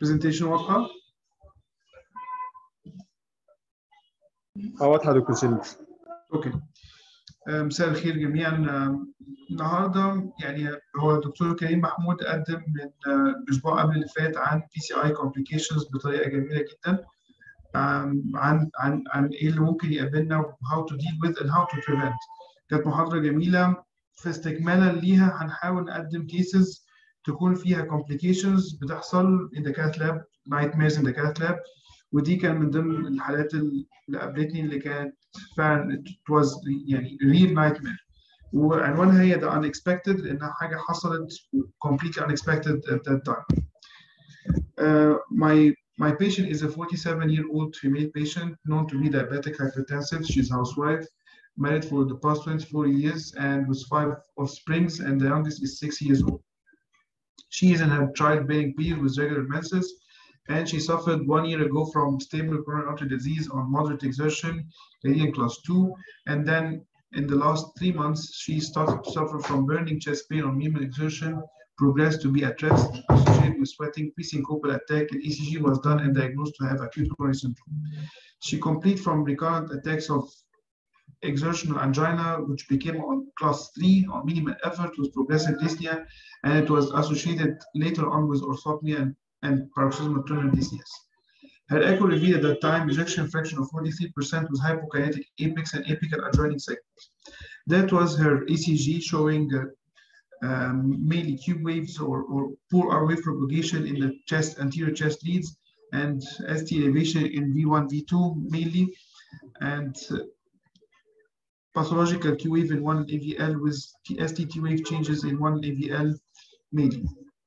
برزنتيشن واضحه؟ واضحه دكتور سلمي. اوكي. مساء الخير جميعا. النهارده يعني هو الدكتور كريم محمود قدم من الاسبوع قبل اللي فات عن PCI complications بطريقه جميله جدا، عن ايه اللي ممكن يقابلنا how to deal with and how to prevent. كانت محاضره جميله. في استكمالا ليها هنحاول نقدم cases تكون فيها complications بتحصل in the cath lab, nightmares in the cath lab، ودي كان من ضمن الحالات اللي قابلتني اللي كانت فعلا it was يعني real nightmare، وعنوانها هي the unexpected لأنها حاجة حصلت completely unexpected at that time. My patient is a 47-year-old female patient known to be diabetic hypertensive. She's a housewife, married for the past 24 years and with 5 offsprings, and the youngest is 6 years old. She is in her childbearing period with regular menses, and she suffered 1 year ago from stable coronary artery disease on moderate exertion, gradient class 2, and then in the last 3 months, she started to suffer from burning chest pain on minimal exertion, progressed to be at rest, associated with sweating, pre-syncopal attack, and ECG was done and diagnosed to have acute coronary syndrome. She complained from recurrent attacks of exertional angina, which became on class 3 on minimal effort with progressive dyspnea, and it was associated later on with orthopnea and paroxysmal tunnel dizziness. Her echo revealed at that time ejection fraction of 43% with hypokinetic apex and apical adjoining segments. That was her ECG showing mainly tube waves or poor R wave propagation in the chest, anterior chest leads, and ST elevation in V1, V2 mainly, and pathological Q wave in 1 AVL with ST wave changes in 1 AVL mainly.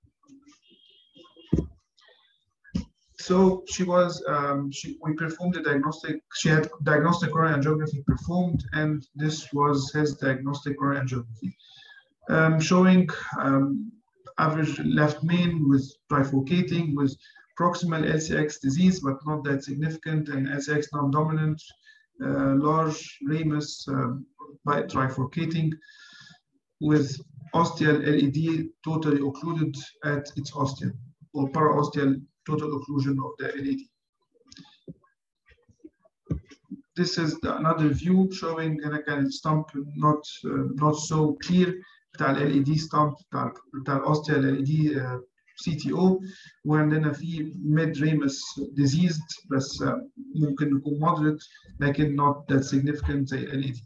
So we performed the diagnostic. She had diagnostic coronary angiography performed, and this was his diagnostic coronary angiography, showing average left main with trifurcating with proximal LCX disease, but not that significant, and LCX non-dominant, large ramus by trifurcating with ostial LED totally occluded at its ostium, or paraostial total occlusion of the LED. This is another view showing a stump not so clear بتاع ال LED stump بتاع الاوستيال LED CTO، وعندنا في mid ramus diseased بس ممكن يكون moderate لكن not that significant زي LED.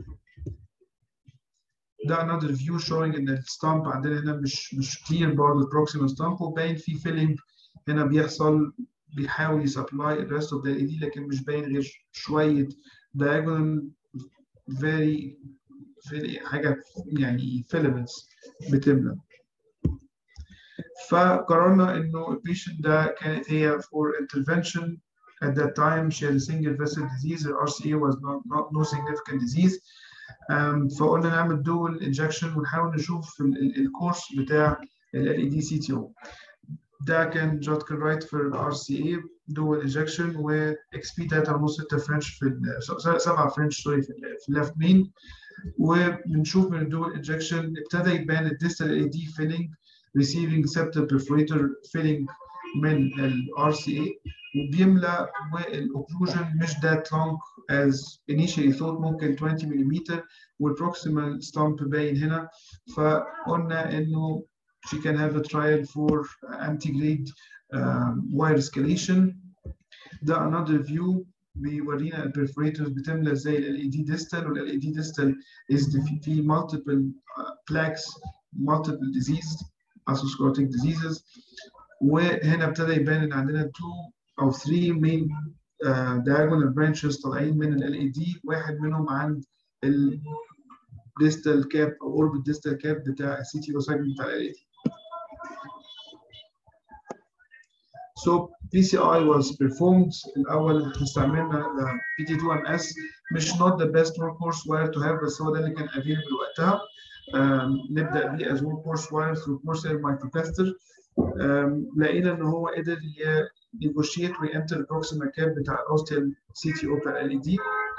ده another view showing ان الستامب عندنا هنا مش clear برضه proximal stump، وباين في filling هنا بيحاول يسبلاي ال rest of the LED لكن مش باين غير شوية diagonal very حاجة يعني filaments بتملى. فقررنا إنه البيشنت ده كانت هي for intervention at that time. She had a single vessel disease. Her RCA was no significant disease. فقلنا نعمل dual injection ونحاول نشوف الكورس بتاع ال LED CTO. ده كان جاتكل رايت في ال RCA dual injection و XP 3.5 فرنش في 7 فرنش سوري في الليفت مين، وبنشوف من الدول انجكشن ابتدى يبان الديستال LED filling receiving septal perforator filling من ال RCA وبيملى، والاوكلوجن مش that long as initially thought، ممكن 20 ملم، والبروكسيمال ستامب باين هنا. فقلنا انه she can have a trial for anti-grade wire escalation. ده another view بيورينا البرفوريتورز بتملى ازاي ال LED distal، وال LED distal is في multiple plaques, multiple disease, atherosclerotic diseases. وهنا ابتدى يبان ان عندنا 2 أو 3 main diagonal branches طالعين من ال LED، واحد منهم عند ال distal cap أو orbit distal cap بتاع ال CTO segment بتاع ال LED. So PCI was performed. الأول استعملنا PT2MS، مش not the best workhorse wire to have، بس هو ده اللي كان available وقتها. نبدأ بيه as workhorse wire through Corsair microcatheter. لقينا إن هو قدر negotiate وينتر البروكسيمال كاب بتاع الأوستيال CTO بتاع ال LED،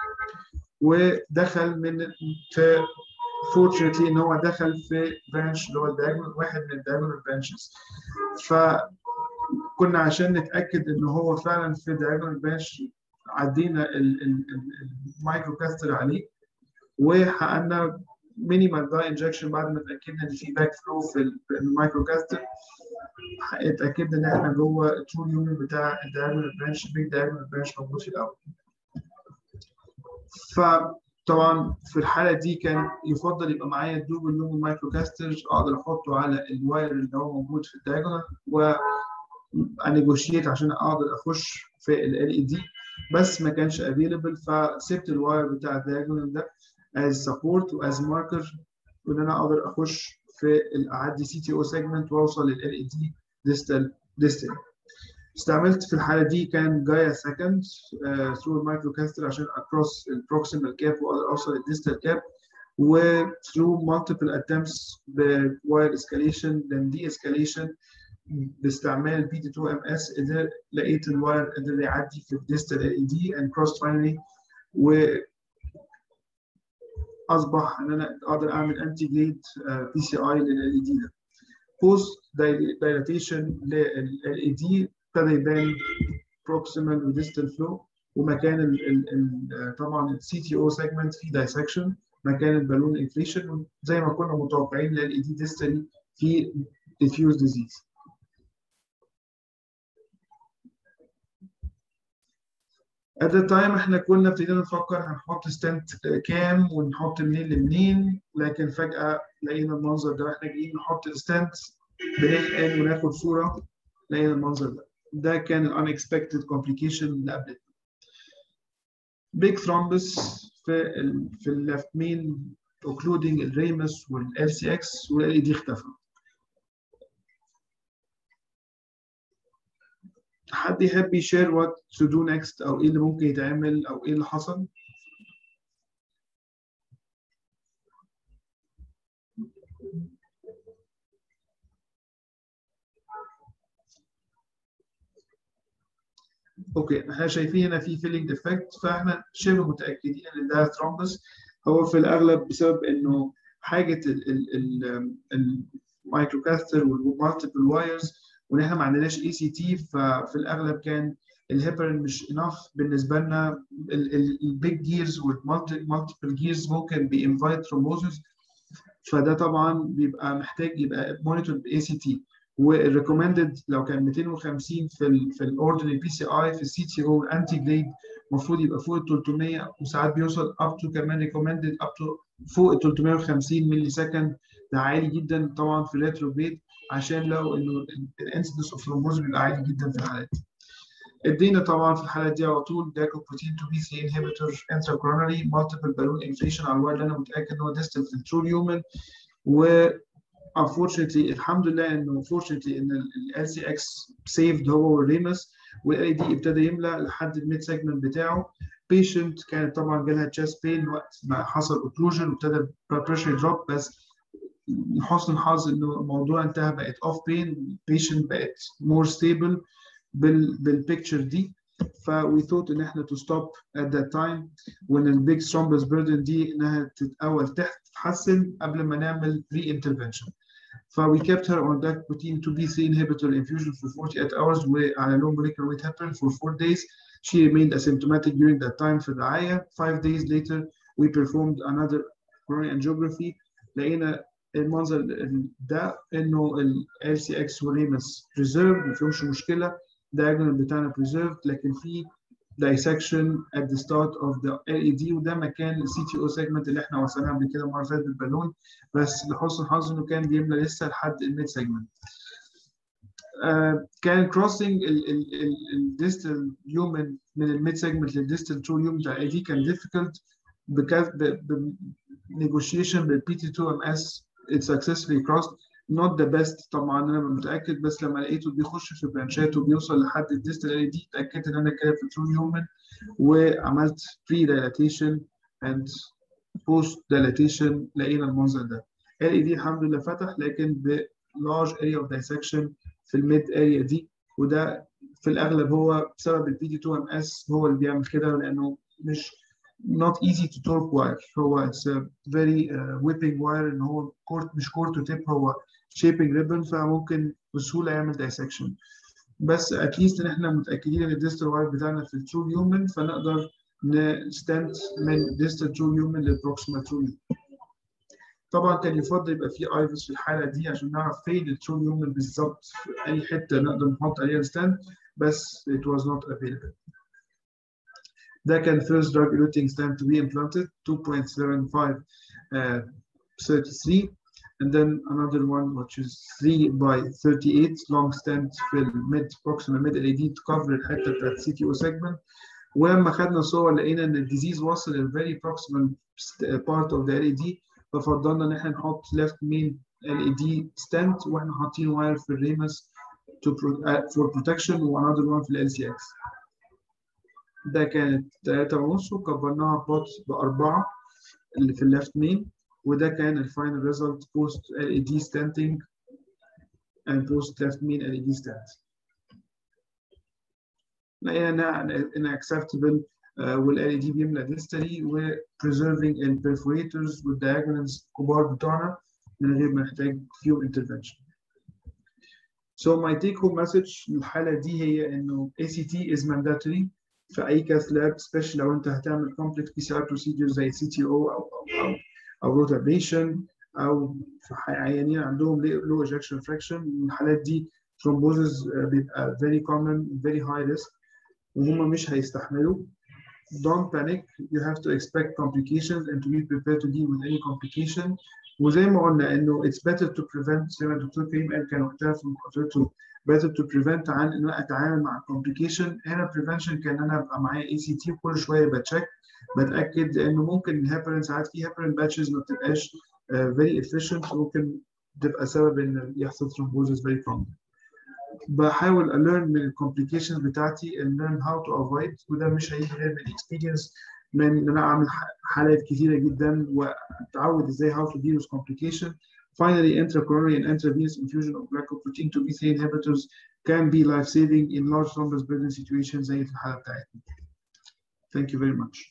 ودخل من في fortunately إن هو دخل في branch اللي هو الدايجونال، واحد من الدايجونال branches. ف كنا عشان نتاكد ان هو فعلا في diagonal branch عدينا المايكرو كاستر عليه وحققنا مينيمال داي انجكشن بعد ما اتاكدنا ان في باك فلو في المايكرو كاستر. اتاكدنا ان احنا جوه الترو يومن بتاع الدايجونال برانش، بيج دايجونال برانش موجود في الاول. فطبعا في الحاله دي كان يفضل يبقى معايا الدوبل لومن مايكرو كاستر اقدر احطه على الواير اللي هو موجود في الدايجونال وانيجوشيت عشان اقدر اخش في ال اي دي، بس ما كانش افيلبل فسبت الواير بتاع الدايجونال ده as support و as marker وان انا اقدر اخش في اعدي سي تي او سيجمنت واوصل لل اي دي ديستال. استعملت في الحاله دي كان جايا سكند ثرو المايكرو كاستر عشان اكروس البروكسيمال كاب واقدر اوصل للديستال كاب، وثرو مالتيبل اتمپتس بواير اسكاليشن then دي اسكاليشن باستعمال بي تي 2 ام اس قدر لقيت الواير قدر يعدي في الديستال اي دي and crossed finally، واصبح ان انا اقدر اعمل انتي جريد بي سي اي لل دي ده. بوست دايلاتيشن لل دي ابتدى يبان بروكسيمال وديستال فلو، ومكان طبعا السي تي او سيجمنت في دايسكشن مكان البالون انفليشن زي ما كنا متوقعين لل دي ديستال في diffuse disease. at the time احنا كنا ابتدينا نفكر هنحط ستنت كام ونحط منين لمنين، لكن فجأة لقينا المنظر ده واحنا جايين نحط الستنت بنحقن وناخد صورة لقينا المنظر ده. ده كان ال unexpected complication اللي قابلتنا. big thrombus في اللفت مين occluding الريمس والال سي اكس والال دي اختفى. حد يحب يشير what to do next او ايه اللي ممكن يتعمل او ايه اللي حصل؟ اوكي احنا شايفين هنا في فيلينج ديفكت، فاحنا شبه متاكدين ان ده ثرومبس. هو في الاغلب بسبب انه حاجه المايكرو كاستر والمالتيبل وايرز وان احنا ما عندناش اي سي تي، ففي الاغلب كان الهيبرين مش انف بالنسبه لنا. البيج جيرز والمالتيبل جيرز ممكن بينفايت ثرومبوزز، فده طبعا بيبقى محتاج يبقى مونيتور باي سي تي. والريكومندد لو كان 250 في الاوردينري بي سي اي في السي تي او انتي جريد المفروض يبقى فوق ال 300 وساعات بيوصل اب تو كمان ريكومندد اب تو فوق ال 350 ملي سكند. ده عالي جدا طبعا في الريتروجريد عشان لو انه الانسيدنس اوف ثرومبوز بيبقى عالي جدا في الحالات. ادينا طبعا في الحالات دي على طول دايكوبروتين 2 بي 3 انهبيتور انترا كورونري مالتيبل بالون انفليشن على الواير اللي انا متاكد ان هو ديستال في الترو هيومن. و unfortunately الحمد لله انه fortunately ان ال LCX saved هو والريمس والاي دي ابتدى يملى لحد الميد سيجمنت بتاعه. بيشنت كانت طبعا جالها chest pain وقت ما حصل occlusion وابتدى pressure drop، بس لحسن الحظ انه الموضوع انتهى بقت off pain، patient بقت more stable بالبيكتشر دي. ف we thought ان احنا to stop at that time when the big thrombus burden دي انها تتأول تتحسن قبل ما نعمل re-intervention. ف we kept her on that protein 2B3 inhibitor infusion for 48 hours وعلى low molecular weight heparin for 4 days. She remained asymptomatic during that time في الرعاية. 5 days later we performed another coronary angiography. لقينا المنظر ده انه ال LCX والريمس preserved ما فيهمش مشكلة. diagonal بتاعنا preserved لكن في dissection at the start of the LED وده مكان السي تي او سيجمنت اللي احنا وصلنا قبل كده المره اللي فاتت بالبالون، بس لحسن الحظ انه كان بيملى لسه لحد الميد سيجمنت. كان كروسنج الديستال هيومن من الميد سيجمنت للديستال ترو هيومن بتاع اي دي كان difficult negotiation بالبي تي 2 ام اس it successfully crossed. not the best طبعا انا متاكد، بس لما لقيته بيخش في برانشات وبيوصل لحد الديستال ال دي اتاكدت ان انا كده في الترو هيومن وعملت بري دايلاتيشن اند بوست دايلاتيشن لقينا المنظر ده. ال دي الحمد لله فتح لكن ب large area of dissection في الميد اريا دي، وده في الاغلب هو بسبب البي دي 2 ام اس هو اللي بيعمل كده لانه مش not easy to torque wire. هو it's a very whipping wire ان هو مش core to tip، هو shaping ribbon فممكن بسهوله يعمل dissection. بس اتليست ان احنا متاكدين ان الديستال واير بتاعنا في الترو هيومن، فنقدر نستنت من ديستال ترو هيومن للبروكسيمال ترو هيومن. طبعا كان يفضل يبقى في ايفس في الحاله دي عشان نعرف فين الترو هيومن بالظبط، في اي حته نقدر نحط عليها ستاند، بس it was not available. ده كان first drug eluting stent to be implanted 2.75 33, and then another one which is 3 by 38 long stent في الميد proximal mid LED to cover الحته بتاعت CTO segment. ولما خدنا صور لقينا ان الديزيز وصل لل very proximal part of the LED، ففضلنا ان احنا نحط left main LED stent واحنا حاطين واير في الريمس for protection وanother one في ال LCX. ده كانت 3.5 وكبرناها بوت ب4 اللي في الليفت مين، وده كان الفاينل ريزلت بوست LED stenting and post left main LED stent. لقينا ان acceptable وال LED بيملى ديستالي و preserving ال perforators والdiagonals الكبار بتوعنا من غير ما نحتاج فيهم intervention. So my take home message للحالة دي هي إنه ACT is mandatory في أي كاث لاب، especially لو أنت هتعمل complex PCR procedure زي CTO أو rotabation أو في عيانين عندهم low ejection fraction. الحالات دي thrombosis بيبقى very common, very high risk وهم مش هيستحملوا. Don't panic, you have to expect complications and to be prepared to deal with any complication. وزي ما قلنا انه it's better to prevent، زي ما الدكتور كريم قال كان وقتها في محاضرته better to prevent عن ان انا اتعامل مع complication. هنا prevention كان انا ابقى معايا ACT وكل شويه بتاكد لانه ممكن الهيبرين ساعات في هيبرين باتشز ما بتبقاش very efficient، ممكن تبقى سبب ان يحصل thrombosis very common. بحاول learn من الكومبليكيشنز بتاعتي and learn how to avoid، وده مش هيجي غير من الاكسبيرينس، من ان انا اعمل حالات كثيره جدا واتعود ازاي how to deal with complication. Finally, intracoronary and intravenous infusion of glycoprotein 2B3 inhibitors can be life-saving in large thrombus burden situations زي في الحاله بتاعتنا. Thank you very much.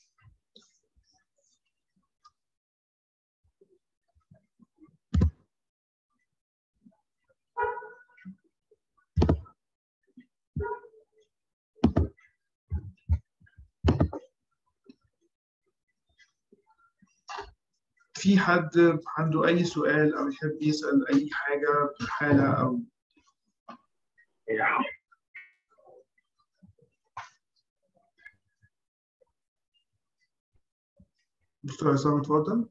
في حد عنده أي سؤال أو يحب يسأل أي حاجة في الحالة أو دكتور عصام اتفضل.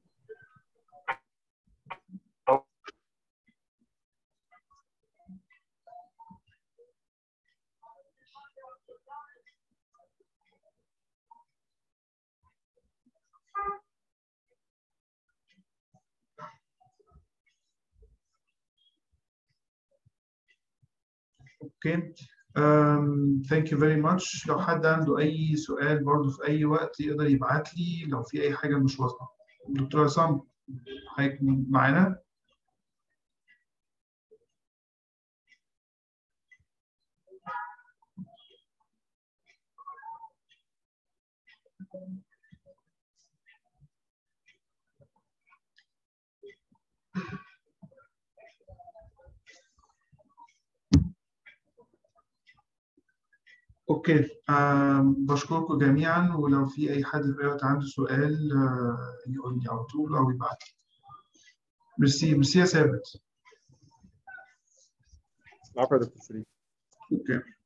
اوكي thank you very much. لو حد عنده أي سؤال برضه في أي وقت يقدر يبعت لي لو في أي حاجة مش واضحة. دكتور عصام حضرتك معانا؟ اوكي بشكركم جميعا، ولو في اي حد في وقت عنده سؤال يقول لي على طول او يبعت لي. ميرسي يا ثابت. العفو يا دكتور شريف. اوكي.